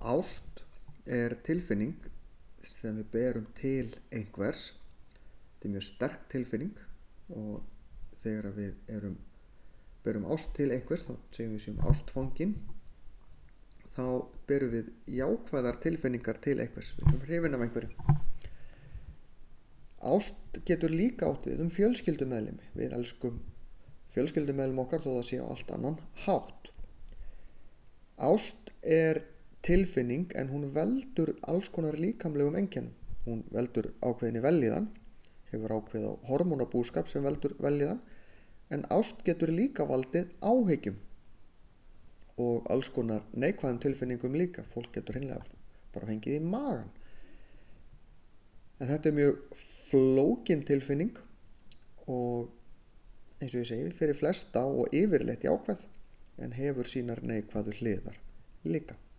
Ást tilfinning sem við berum til einhvers. Þetta mjög sterk tilfinning og þegar við berum ást til einhvers, þá segjum við séum ástfangin, þá berum við jákvæðar tilfinningar til einhvers. Við erum hrifin af einhverju. Ást getur líka átt við fjölskyldumeðlimi. Við elskum fjölskyldumeðlim okkar þó það sé á allt annan hátt. Ást tilfinning en hún veldur alls konar líkamlegum einkennum. Hún veldur ákveðinni vellíðan, hefur ákveð á hormónabúskap sem veldur vellíðan, en ást getur líka valdið áhyggjum og alls konar neikvæðum tilfinningum líka. Fólk getur hreinlega bara fengið í magann. En þetta mjög flókin tilfinning og eins og ég segi, fyrir flesta og yfirleitt jákvæð, en hefur sínar neikvæðu hliðar líka.